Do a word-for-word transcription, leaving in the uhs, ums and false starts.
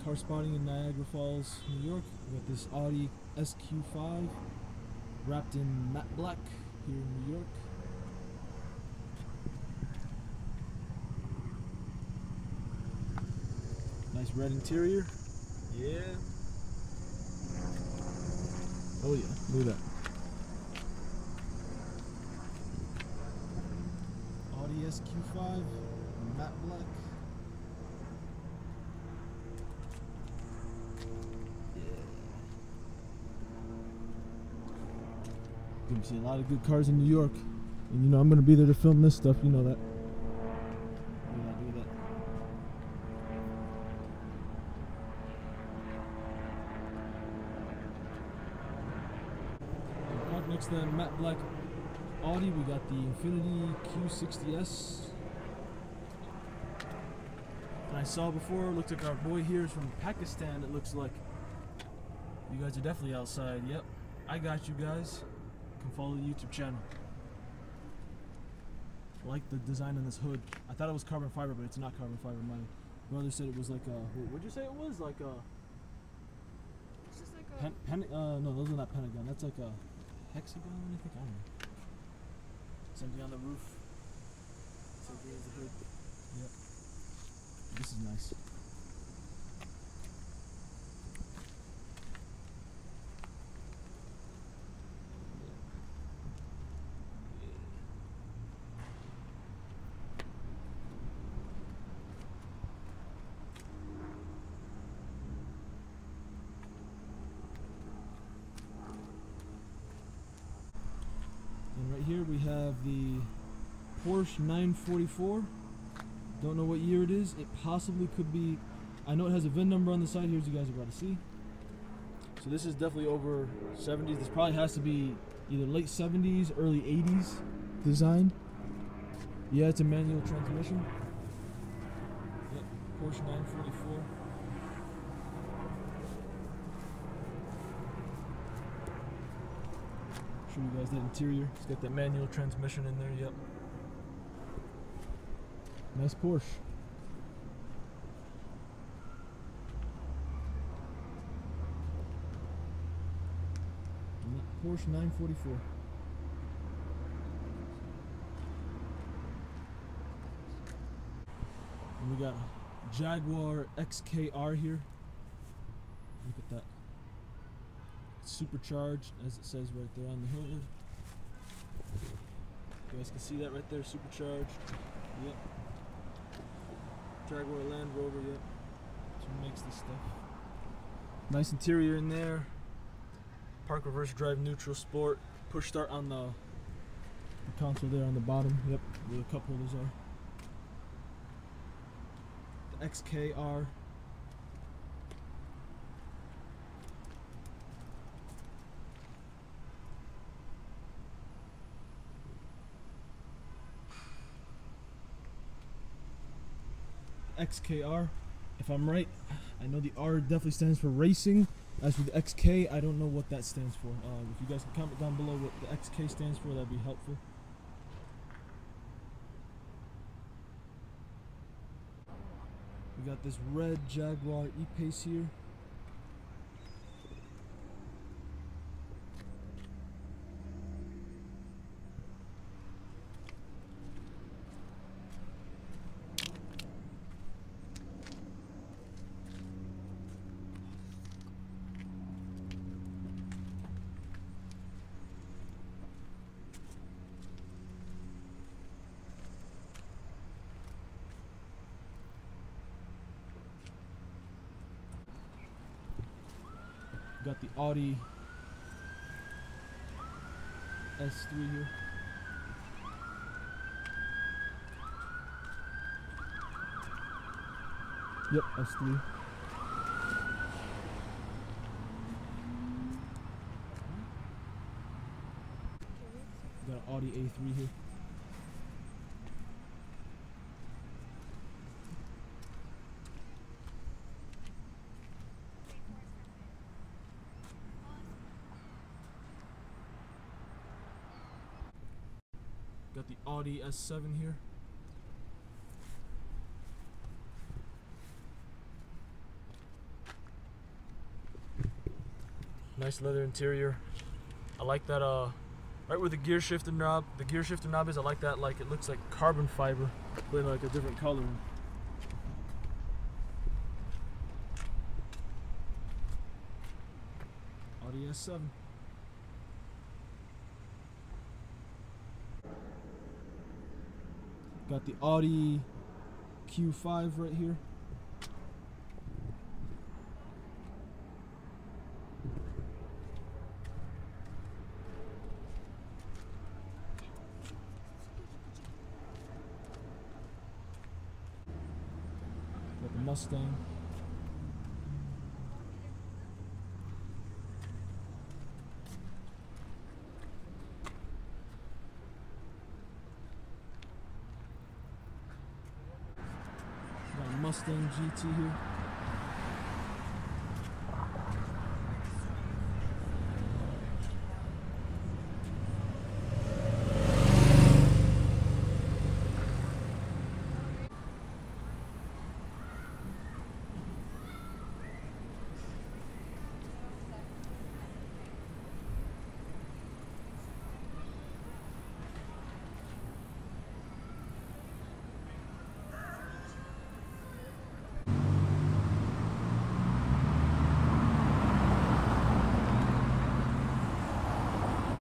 car spotting in Niagara Falls, New York. We got this Audi S Q five wrapped in matte black here in New York. Nice red interior. Yeah. Oh yeah, look at that. Audi S Q five, matte black. You can see a lot of good cars in New York, and you know I'm gonna be there to film this stuff. You know that. Look at that, look at that. And parked next to the matte black Audi, we got the Infiniti Q sixty S. And I saw before, looked like our boy here is from Pakistan. It looks like you guys are definitely outside. Yep, I got you guys. Can follow the YouTube channel. I like the design on this hood. I thought it was carbon fiber, but it's not carbon fiber. My brother said it was like a. What'd you say it was? Like a. It's just like a. Pen, pen, uh, no, those are not pentagon. That's like a hexagon. I think I don't know. Something on the roof. Something as the hood. Yep. This is nice. And right here we have the Porsche nine forty-four. Don't know what year it is. It possibly could be. I know it has a V I N number on the side here, as you guys are about to see. So this is definitely over seventies. This probably has to be either late seventies, early eighties design. Yeah, it's a manual transmission. Yep, Porsche nine forty-four. Show you guys the interior. It's got that manual transmission in there. Yep. Nice Porsche. Porsche nine forty-four. And we got Jaguar X K R here. Look at that. Supercharged, as it says right there on the hood. You guys can see that right there, supercharged. Yep. Jaguar Land Rover, yep. That's who makes this stuff. Nice interior in there. Park, reverse drive, neutral, sport. Push start on the, the console there on the bottom. Yep, where the cup holders are. The X K R. X K R, if I'm right, I know the R definitely stands for racing. As for the X K, I don't know what that stands for. Uh, if you guys can comment down below what the X K stands for, that'd be helpful. We got this red Jaguar E-Pace here. Got the Audi S three here. Yep, S three. Got an Audi A three here. Got the Audi S seven here. Nice leather interior. I like that. Uh, right where the gear shifter knob, the gear shifter knob is. I like that. Like it looks like carbon fiber, but in like a different color. Audi S seven. Got the Audi Q five right here. Got the Mustang. Got a Mustang G T here.